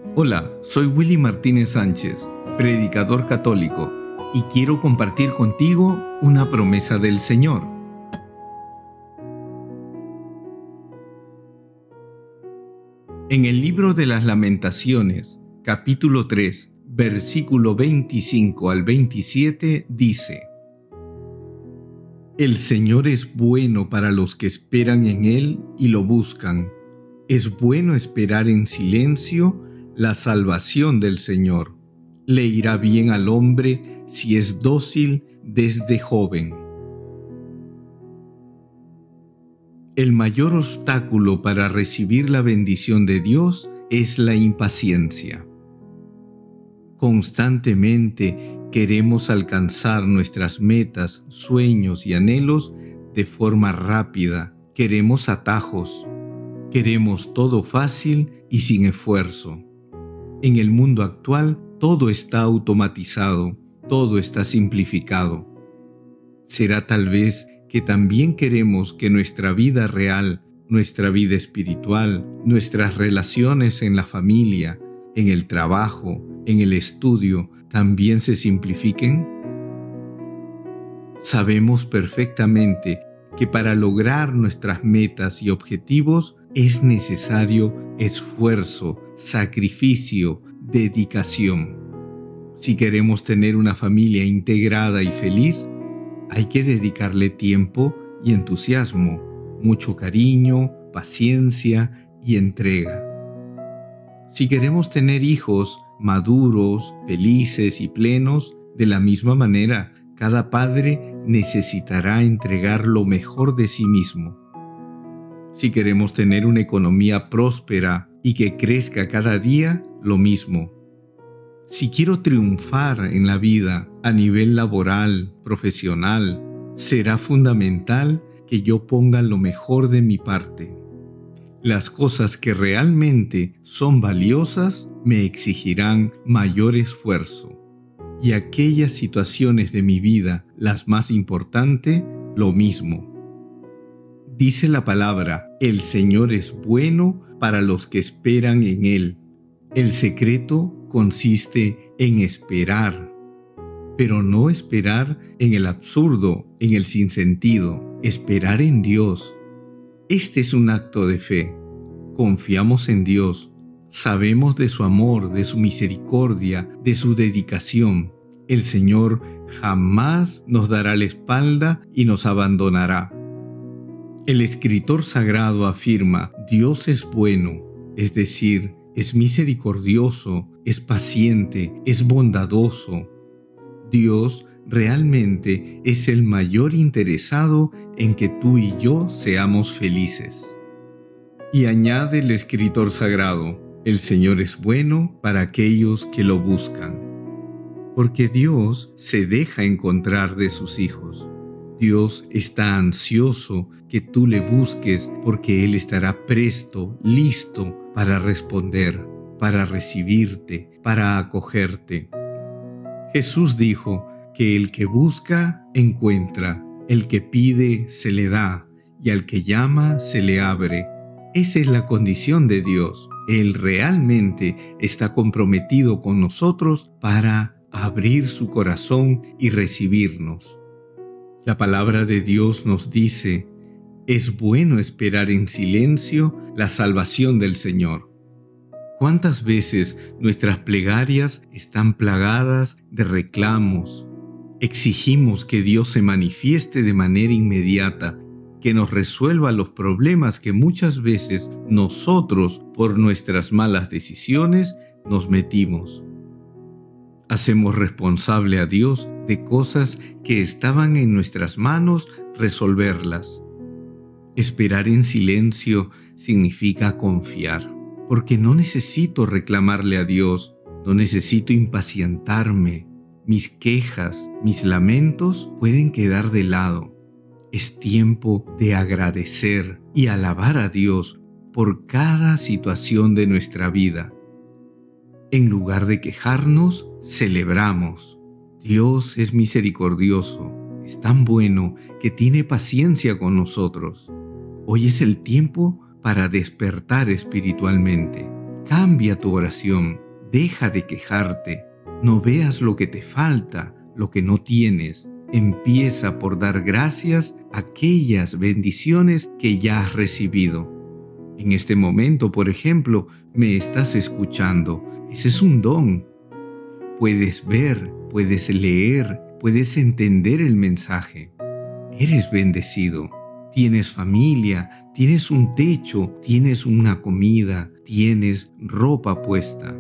Hola, soy Willy Martínez Sánchez, predicador católico, y quiero compartir contigo una promesa del Señor. En el libro de las Lamentaciones, capítulo 3, versículo 25 al 27, dice: El Señor es bueno para los que esperan en Él y lo buscan. Es bueno esperar en silencio la salvación del Señor. Le irá bien al hombre si es dócil desde joven. El mayor obstáculo para recibir la bendición de Dios es la impaciencia. Constantemente queremos alcanzar nuestras metas, sueños y anhelos de forma rápida. Queremos atajos. Queremos todo fácil y sin esfuerzo. En el mundo actual, todo está automatizado, todo está simplificado. ¿Será tal vez que también queremos que nuestra vida real, nuestra vida espiritual, nuestras relaciones en la familia, en el trabajo, en el estudio, también se simplifiquen? Sabemos perfectamente que para lograr nuestras metas y objetivos es necesario esfuerzo, sacrificio, dedicación. Si queremos tener una familia integrada y feliz, hay que dedicarle tiempo y entusiasmo, mucho cariño, paciencia y entrega. Si queremos tener hijos maduros, felices y plenos, de la misma manera, cada padre necesitará entregar lo mejor de sí mismo. Si queremos tener una economía próspera y que crezca cada día, lo mismo. Si quiero triunfar en la vida a nivel laboral, profesional, será fundamental que yo ponga lo mejor de mi parte. Las cosas que realmente son valiosas me exigirán mayor esfuerzo. Y aquellas situaciones de mi vida, las más importantes, lo mismo. Dice la palabra: el Señor es bueno para los que esperan en Él. El secreto consiste en esperar, pero no esperar en el absurdo, en el sinsentido, esperar en Dios. Este es un acto de fe. Confiamos en Dios, sabemos de su amor, de su misericordia, de su dedicación. El Señor jamás nos dará la espalda y nos abandonará. El escritor sagrado afirma: Dios es bueno, es decir, es misericordioso, es paciente, es bondadoso. Dios realmente es el mayor interesado en que tú y yo seamos felices. Y añade el escritor sagrado: el Señor es bueno para aquellos que lo buscan. Porque Dios se deja encontrar de sus hijos. Dios está ansioso que tú le busques, porque Él estará presto, listo para responder, para recibirte, para acogerte. Jesús dijo que el que busca, encuentra, el que pide, se le da, y al que llama, se le abre. Esa es la condición de Dios. Él realmente está comprometido con nosotros para abrir su corazón y recibirnos. La palabra de Dios nos dice: es bueno esperar en silencio la salvación del Señor. ¿Cuántas veces nuestras plegarias están plagadas de reclamos? Exigimos que Dios se manifieste de manera inmediata, que nos resuelva los problemas que muchas veces nosotros, por nuestras malas decisiones, nos metimos. Hacemos responsable a Dios de cosas que estaban en nuestras manos resolverlas. Esperar en silencio significa confiar, porque no necesito reclamarle a Dios, no necesito impacientarme. Mis quejas, mis lamentos pueden quedar de lado. Es tiempo de agradecer y alabar a Dios por cada situación de nuestra vida. En lugar de quejarnos, celebramos. Dios es misericordioso, es tan bueno que tiene paciencia con nosotros. Hoy es el tiempo para despertar espiritualmente. Cambia tu oración, deja de quejarte, no veas lo que te falta, lo que no tienes. Empieza por dar gracias a aquellas bendiciones que ya has recibido. En este momento, por ejemplo, me estás escuchando. Ese es un don. Puedes ver, puedes leer, puedes entender el mensaje. Eres bendecido. Tienes familia, tienes un techo, tienes una comida, tienes ropa puesta.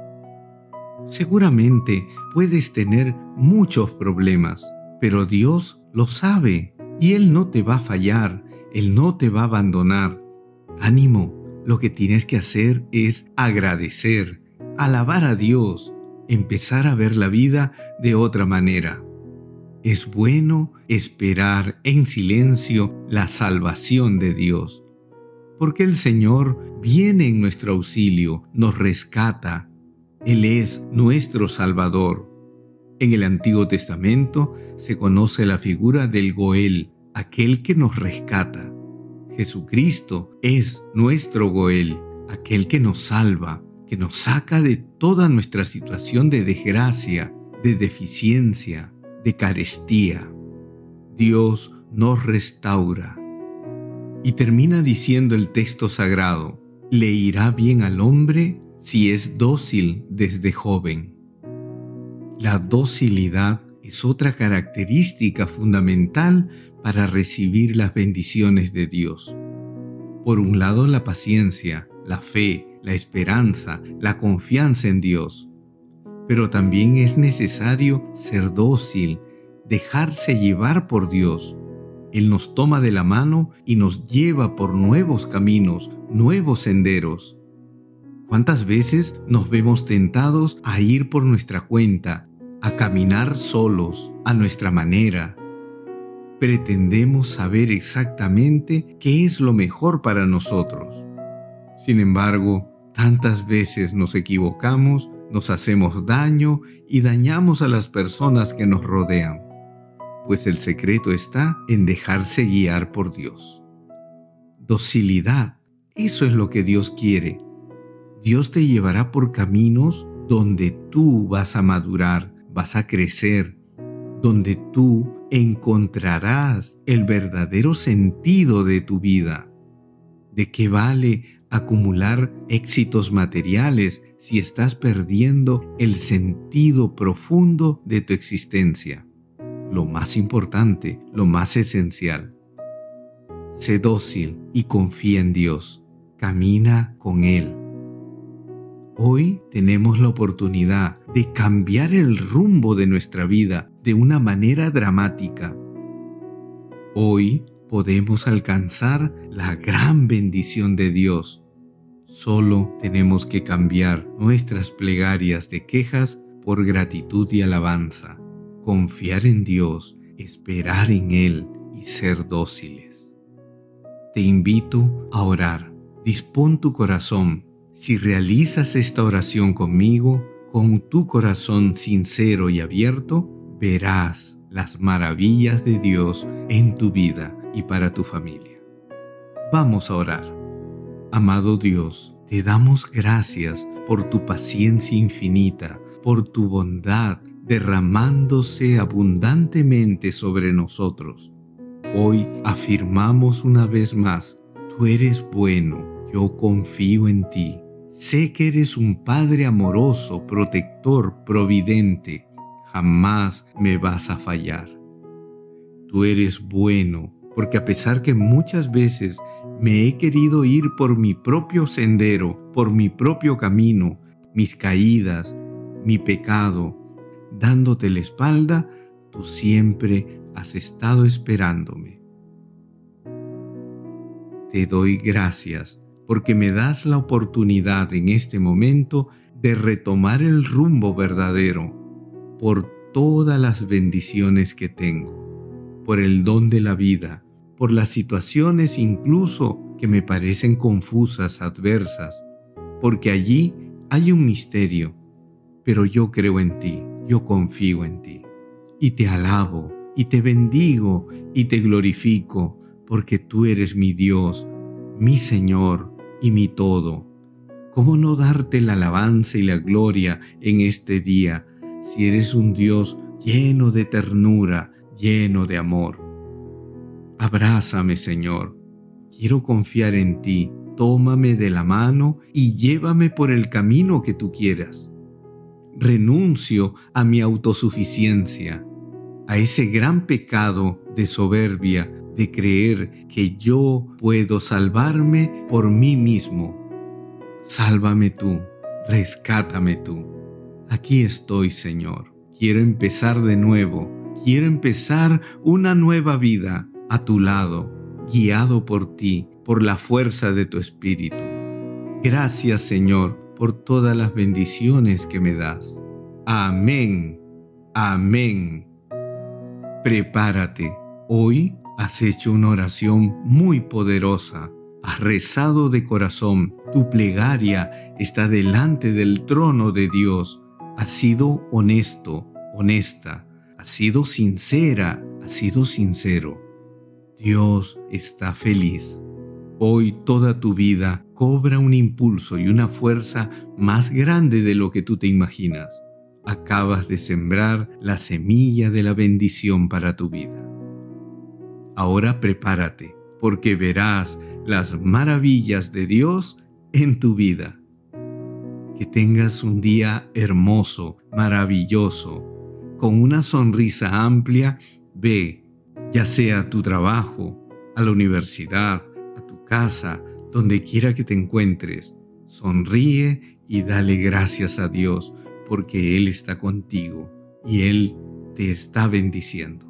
Seguramente puedes tener muchos problemas, pero Dios lo sabe y Él no te va a fallar, Él no te va a abandonar. Ánimo, lo que tienes que hacer es agradecer, alabar a Dios, empezar a ver la vida de otra manera. Es bueno esperar en silencio la salvación de Dios, porque el Señor viene en nuestro auxilio, nos rescata. Él es nuestro Salvador. En el Antiguo Testamento se conoce la figura del Goel, aquel que nos rescata. Jesucristo es nuestro Goel, aquel que nos salva, que nos saca de toda nuestra situación de desgracia, de deficiencia, de carestía. Dios nos restaura. Y termina diciendo el texto sagrado: le irá bien al hombre si es dócil desde joven. La docilidad es otra característica fundamental para recibir las bendiciones de Dios. Por un lado, la paciencia, la fe, la esperanza, la confianza en Dios. Pero también es necesario ser dócil, dejarse llevar por Dios. Él nos toma de la mano y nos lleva por nuevos caminos, nuevos senderos. ¿Cuántas veces nos vemos tentados a ir por nuestra cuenta, a caminar solos, a nuestra manera? Pretendemos saber exactamente qué es lo mejor para nosotros. Sin embargo, tantas veces nos equivocamos, nos hacemos daño y dañamos a las personas que nos rodean, pues el secreto está en dejarse guiar por Dios. Docilidad, eso es lo que Dios quiere. Dios te llevará por caminos donde tú vas a madurar, vas a crecer, donde tú encontrarás el verdadero sentido de tu vida. ¿De qué vale acumular éxitos materiales si estás perdiendo el sentido profundo de tu existencia? Lo más importante, lo más esencial. Sé dócil y confía en Dios. Camina con Él. Hoy tenemos la oportunidad de cambiar el rumbo de nuestra vida de una manera dramática. Hoy podemos alcanzar la gran bendición de Dios. Solo tenemos que cambiar nuestras plegarias de quejas por gratitud y alabanza, confiar en Dios, esperar en Él y ser dóciles. Te invito a orar. Dispón tu corazón. Si realizas esta oración conmigo, con tu corazón sincero y abierto, verás las maravillas de Dios en tu vida y para tu familia. Vamos a orar. Amado Dios, te damos gracias por tu paciencia infinita, por tu bondad derramándose abundantemente sobre nosotros. Hoy afirmamos una vez más: tú eres bueno, yo confío en ti. Sé que eres un Padre amoroso, protector, providente. Jamás me vas a fallar. Tú eres bueno, porque a pesar que muchas veces me he querido ir por mi propio sendero, por mi propio camino, mis caídas, mi pecado, dándote la espalda, tú siempre has estado esperándome. Te doy gracias porque me das la oportunidad en este momento de retomar el rumbo verdadero, por todas las bendiciones que tengo, por el don de la vida, por las situaciones incluso que me parecen confusas, adversas, porque allí hay un misterio, pero yo creo en ti, yo confío en ti, y te alabo, y te bendigo, y te glorifico, porque tú eres mi Dios, mi Señor y mi todo. ¿Cómo no darte la alabanza y la gloria en este día si eres un Dios lleno de ternura, lleno de amor? Abrázame, Señor. Quiero confiar en ti. Tómame de la mano y llévame por el camino que tú quieras. Renuncio a mi autosuficiencia, a ese gran pecado de soberbia, de creer que yo puedo salvarme por mí mismo. Sálvame tú, rescátame tú. Aquí estoy, Señor. Quiero empezar de nuevo. Quiero empezar una nueva vida a tu lado, guiado por ti, por la fuerza de tu Espíritu. Gracias, Señor, por todas las bendiciones que me das. Amén. Amén. Prepárate. Hoy has hecho una oración muy poderosa. Has rezado de corazón. Tu plegaria está delante del trono de Dios. Has sido honesto, honesta. Has sido sincera, has sido sincero. Dios está feliz. Hoy toda tu vida cobra un impulso y una fuerza más grande de lo que tú te imaginas. Acabas de sembrar la semilla de la bendición para tu vida. Ahora prepárate, porque verás las maravillas de Dios en tu vida. Que tengas un día hermoso, maravilloso, con una sonrisa amplia. Ve, ya sea a tu trabajo, a la universidad, a tu casa, donde quiera que te encuentres. Sonríe y dale gracias a Dios, porque Él está contigo y Él te está bendiciendo.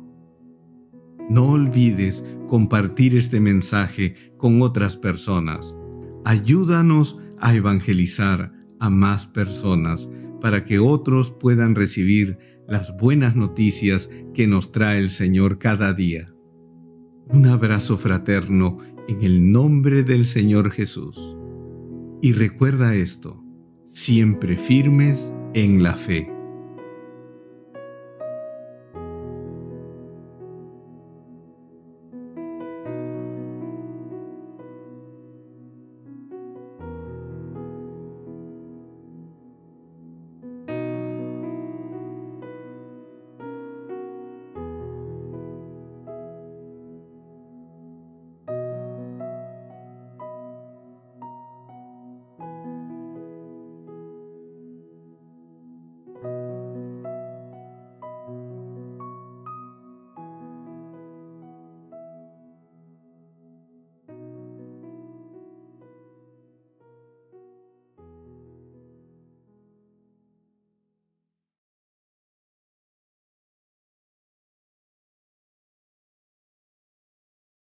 No olvides compartir este mensaje con otras personas. Ayúdanos a evangelizar a más personas para que otros puedan recibir las buenas noticias que nos trae el Señor cada día. Un abrazo fraterno en el nombre del Señor Jesús. Y recuerda esto, siempre firmes en la fe.